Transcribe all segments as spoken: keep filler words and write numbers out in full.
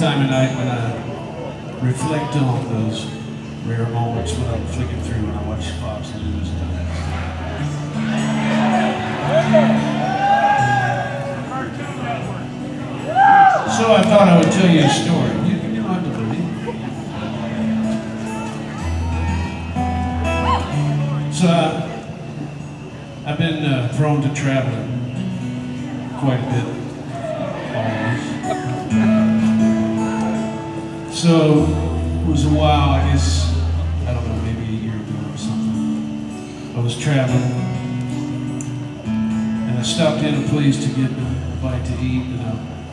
time of night when I reflect on those rare moments when I'm flicking through when I watch Fox News. So I thought I would tell you a story. You, you don't have to believe it. So uh, I've been uh, prone to traveling quite a bit. Always. So it was a while, I guess, I don't know, maybe a year ago or something. I was traveling and I stopped in a place to get a bite to eat, and I,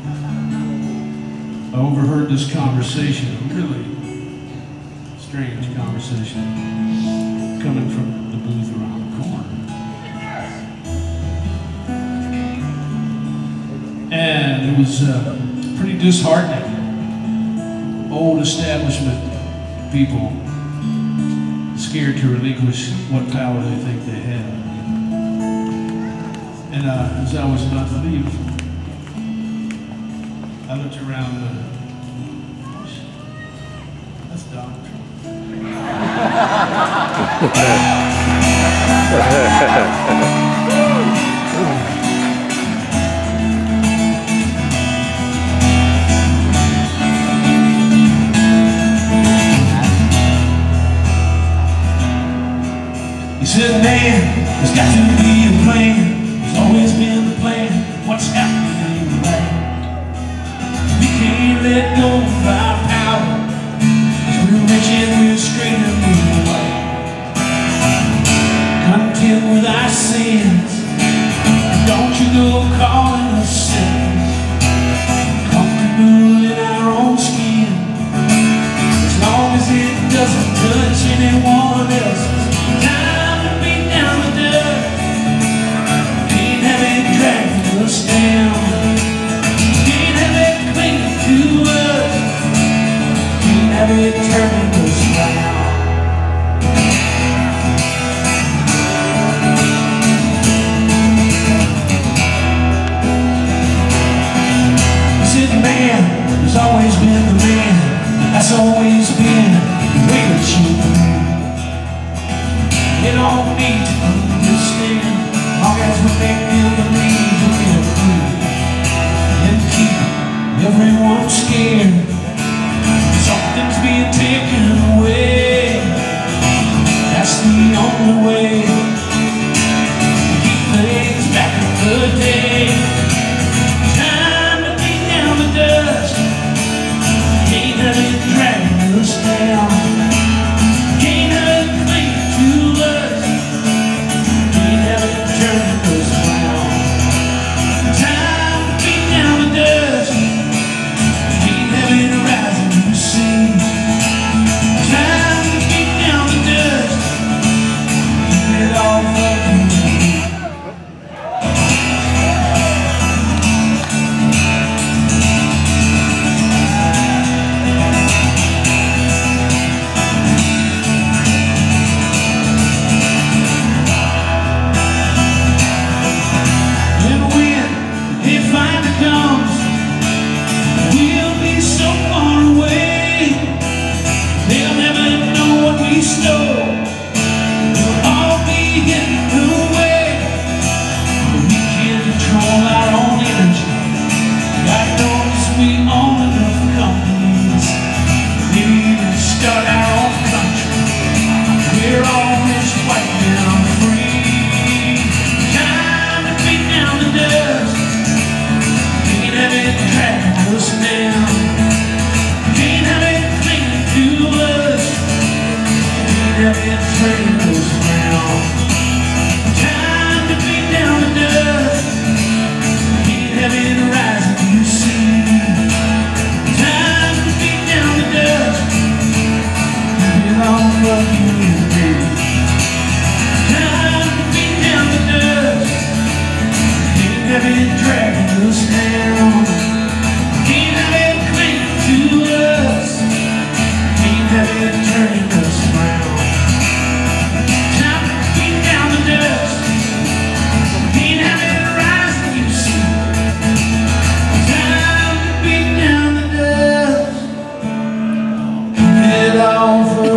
I overheard this conversation, a really strange conversation, coming from the booth around the corner. And it was uh, pretty disheartening. Old establishment people scared to relinquish what power they think they have. And uh, as I was about to leave, I looked around and uh, that's Donald Trump. He said, man, there's got to be a plan. There's always been the plan. What's happening right? We can't let go of our power, 'cause we're rich and we're straight and we're white. Content with our sins, and don't you go calling us sinners. Comfortable in our own skin, as long as it doesn't touch anyone else's. Time to beat down the dirt, offer